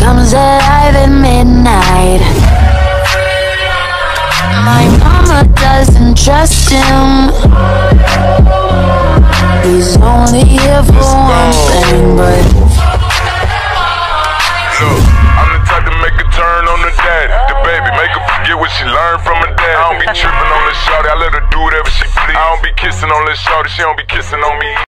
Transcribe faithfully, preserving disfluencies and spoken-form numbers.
comes alive at midnight. My mama doesn't trust him. He's only here for one thing, but look, I'm the type to make a turn on the daddy. The baby, make her forget what she learned from her dad. I don't be tripping on this shawty, I let her do whatever she please. I don't be kissing on this shawty, she don't be kissing on me.